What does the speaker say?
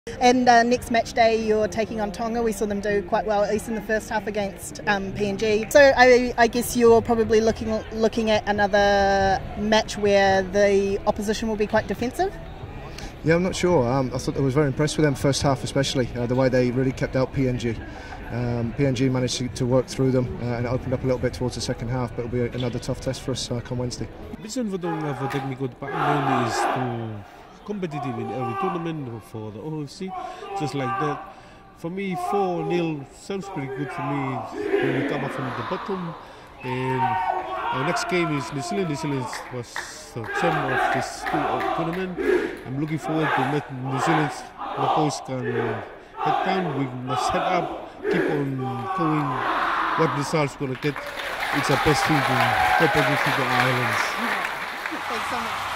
And next match day you're taking on Tonga. We saw them do quite well, at least in the first half against PNG. So I guess you're probably looking at another match where the opposition will be quite defensive? Yeah, I'm not sure. I thought I was very impressed with them first half, especially the way they really kept out PNG. PNG managed to work through them and it opened up a little bit towards the second half, but it'll be another tough test for us come Wednesday. Vision for Tonga for technical department is to competitive in every tournament for the OFC, just like that. For me, 4-0 sounds pretty good for me when we come up from the bottom. And our next game is New Zealand. New Zealand was the champ of this tournament. I'm looking forward to make New Zealand the post can head down. We must head up, keep on going. What results we're going to get? It's our best team to compete with the islands. Thanks so much.